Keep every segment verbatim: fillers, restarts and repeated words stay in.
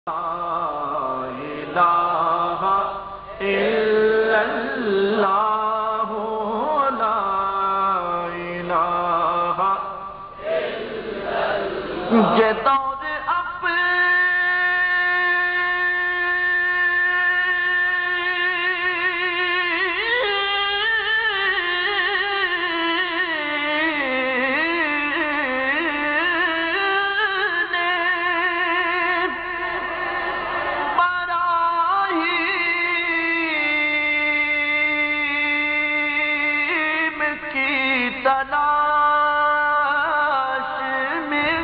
الہ الا اللہ لا الہ الا اللہ یہ دور تلاش میں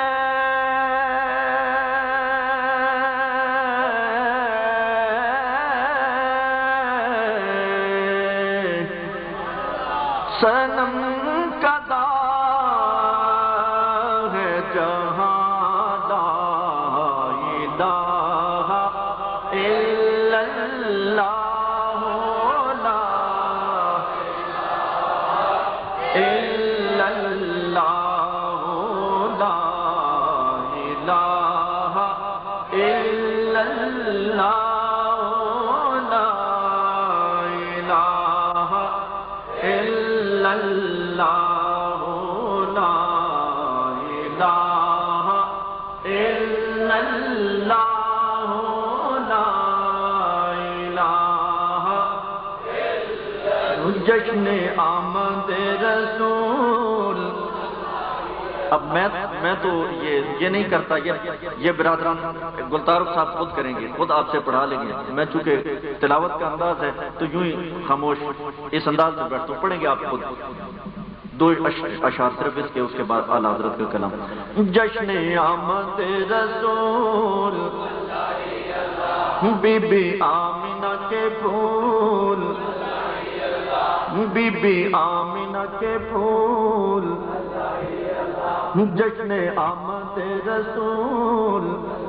گئے صنم کدا ہے جہاں لا الہ الا اللہ إلا الله لا إله إلا الله لا إله إلا الله لا إله إلا الله لا إله جشن آمد رسول. اب میں میں تو یہ یہ نہیں کرتا، یہ یہ برادران گلتارف صاحب خود کریں گے، خود آپ سے پڑھا لیں گے. میں چونکہ تلاوت کا انداز ہے تو یوں ہی خاموش اس انداز میں بیٹھتا ہوں. پڑھیں گے آپ خود دو اشعار صرف اس کے، اس کے بعد اعلیٰ حضرت کا کلام. جشن آمد رسول بی بی آمنہ کے پھول، بی بی آمنہ کے پھول، جشن آمد رسول.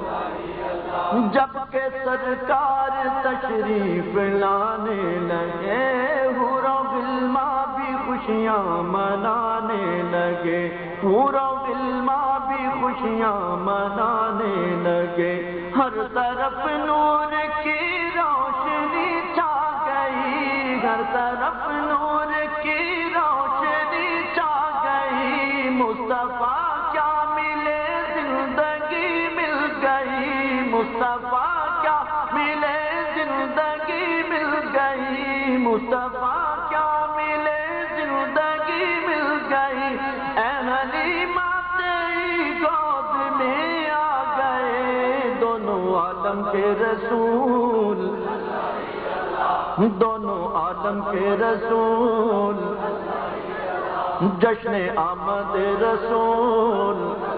جب کہ سرکار تشریف لانے لگے، حور و غلماں بھی خوشیاں منانے لگے، حور و غلماں بھی خوشیاں منانے لگے. ہر طرف نور کی روشنی چھا گئی، ہر طرف نور کی روشنی چھا گئی. مصطفیٰ کیا ملے زندگی مل گئی، مصطفیٰ کیا ملے زندگی مل گئی، مصطفیٰ کیا ملے زندگی مل گئی. اے حلیمہ تیری گود میں آ گئے دونوں عالم کے رسول، دونوں عالم کے رسول. جشن آمد رسول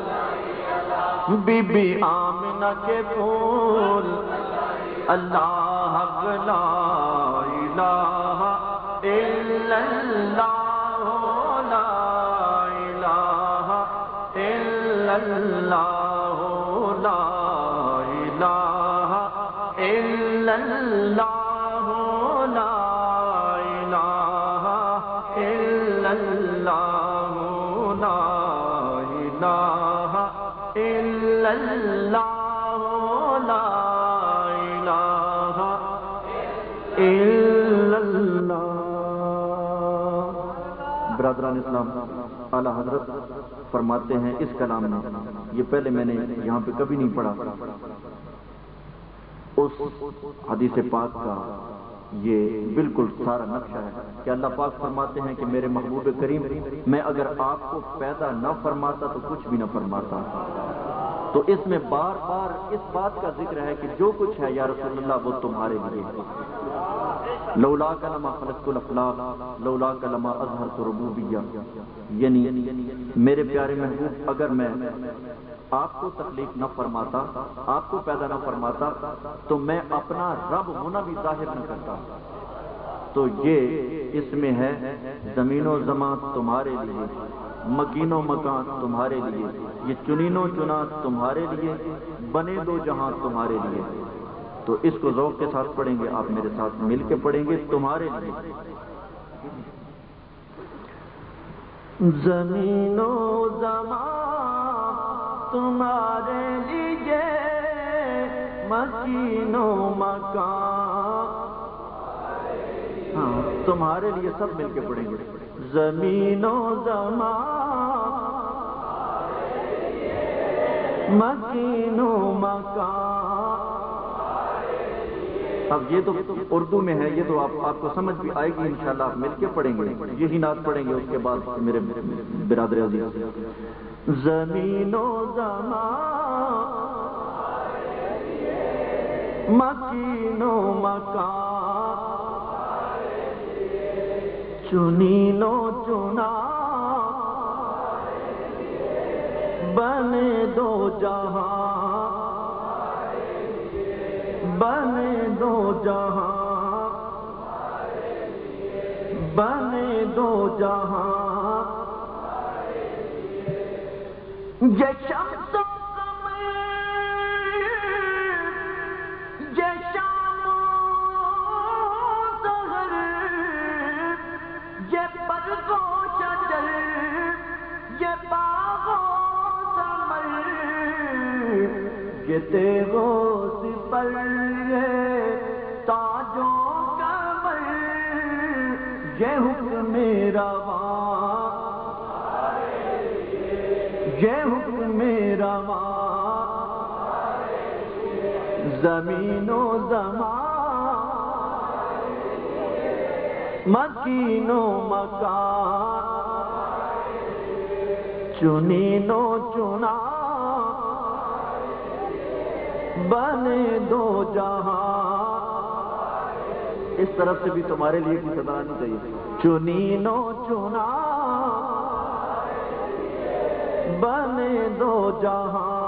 بی بی آمنہ کے پھول. اللہ حق لا الہ الا اللہ لا الہ الا اللہ لا الہ الا اللہ لا الہ الا اللہ لا الہ الا اللہ لا الہ الا اللہ. برادران اسلام، اعلیٰ حضرت فرماتے ہیں اس کلام میں، یہ پہلے میں نے یہاں پہ کبھی نہیں پڑھا، اس حدیث پاک کا یہ بالکل سارا نقشہ ہے کہ اللہ پاک فرماتے ہیں کہ میرے محبوب کریم، میں اگر آپ کو پیدا نہ فرماتا تو کچھ بھی نہ فرماتا. تو اس میں بار بار اس بات کا ذکر ہے کہ جو کچھ ہے یا رسول اللہ وہ تمہارے لیے. لولاک لما خلقت الافلاق لولاک لما اظہرت ربوبیہ، یعنی میرے پیارے محبوب اگر میں آپ کو تخلیق نہ فرماتا، آپ کو پیدا نہ فرماتا تو میں اپنا رب ہونا بھی ظاہر نہ کرتا. تو یہ اس میں ہے زمین و زمان تمہارے لیے، مکین و مکان تمہارے لیے، یہ چنین و چنا تمہارے لیے، بنے دو جہاں تمہارے لیے. تو اس کو ذوق کے ساتھ پڑھیں گے، آپ میرے ساتھ مل کے پڑھیں گے. تمہارے لیے زمین و زمان تمہارے لیے مکین و مکان. ہاں تمہارے لیے سب مل کے پڑھیں گے. زمین و زمان مکین و مکان. اب یہ تو اردو میں ہے، یہ تو آپ آپ کو سمجھ بھی آئے گی انشاءاللہ. آپ مل کے پڑھیں گے، یہی نعت پڑھیں گے اس کے بعد میرے برادر عزیز. زمین و زمان مکین و مکان چنین و چنا بنے دو جہاں بنے دو جہاں بنے دو جہاں. یہ شمس و قمر یہ شام و سحر یہ برگ و شجر یہ باغ و ثمر یہ تیغ و سپر یہ تاج و کمر یہ حکم رواں یہ حکم رواں. زمین و زمان مکین و مکان چنین و چنا بنے دو جہاں. اس طرف سے بھی تمہارے لیے کوئی صدا آنی چاہیے. چنین و چنا بنے دو جہاں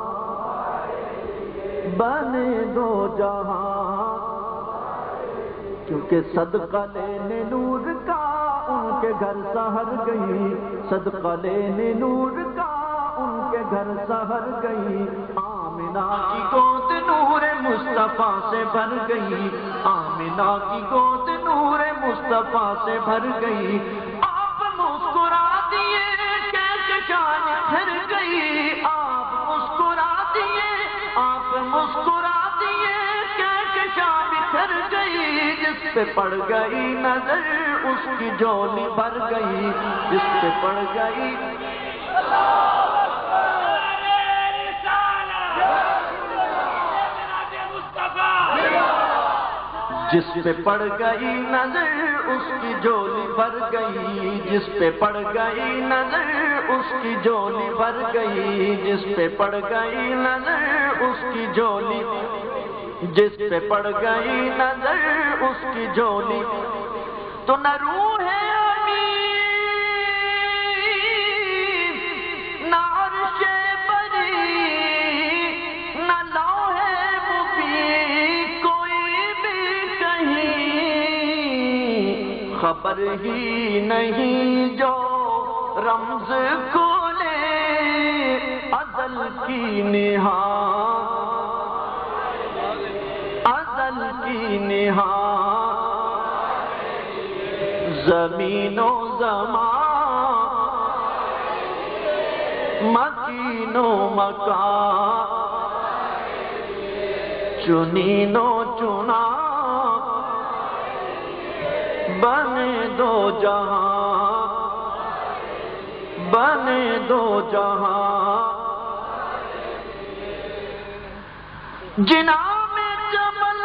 بنے دو جہاں. کیونکہ صدقہ لینے نور کا ان کے گھر سحر گئی. صدقہ لینے نور کا ان کے گھر سحر گئی. آمنہ کی گود نور مصطفیٰ سے بھر گئی. آمنہ کی گود نور مصطفیٰ سے بھر گئی. آپ مسکرا دیے جان پھر گئی. آپ مسکرا دیے آپ مسکرا دیے کہ شام پھر گئی. جس پہ پڑ گئی نظر اس کی جولی بھر گئی. جس پہ پڑ گئی جس پہ پڑ گئی نظر اس کی جولی بھر گئی. جس پہ پڑ گئی نظر اس کی جولی بھر گئی. جس پہ پڑ گئی نظر اس کی جولی جس پہ پڑ گئی نظر اس کی جولی. تو نہ روح امین نہ عرش بری نہ لوح مبین کوئی بھی کہیں خبر ہی نہیں جو رمز کھولے ازل کی نہا ازل کی نہا. زمین و زمان مکین و مکان چنین و چنا بنے دو جہاں بنے دو جہاں. جناح میں چمن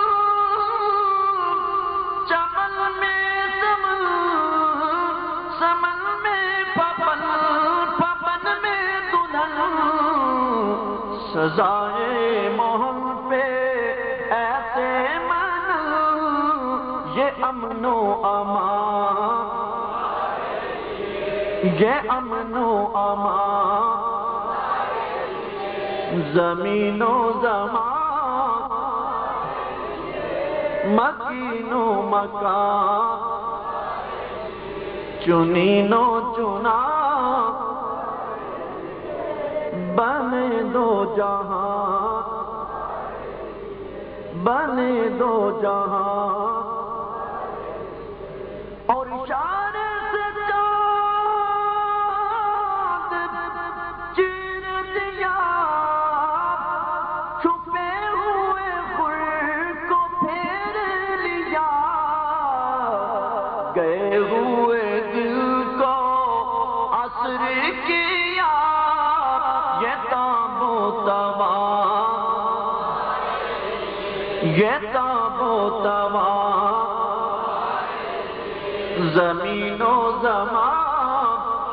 چمن میں سمن سمن میں پپن پپن میں دلہن سزائے موہن پہ ایسے من یہ امن و امان یہ امن و امان. زمین و زمان مکین و مکان چنین و چنا بنے دو جہاں بنے دو جہاں. اور اشارے سے چاند چیر دیا چھپے یہ تاب و توا زمین و زمان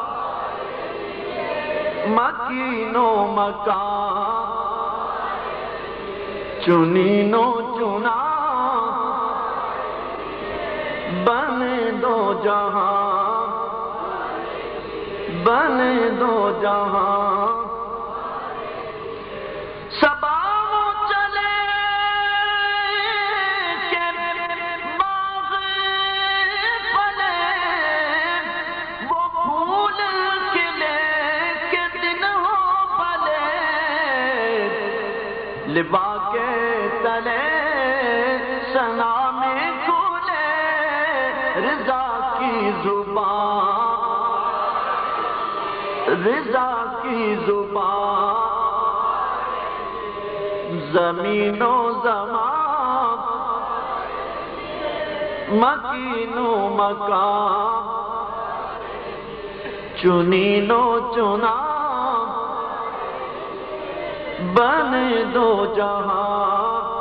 مکین و مکان چنین و چنا بنے دو جہاں بنے دو جہاں صبا وہ چلے کہ باغ پھلے وہ پھول کھلے کہ دن ہو پھلے لبا کے تلے ثنا میں کھلے رضا کی زبان رضا کی زبان زمین و زمان مکین و مکان چنین و چنا بنے دو جہاں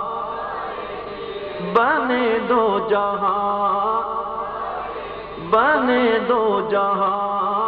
بنے دو جہاں بنے دو جہاں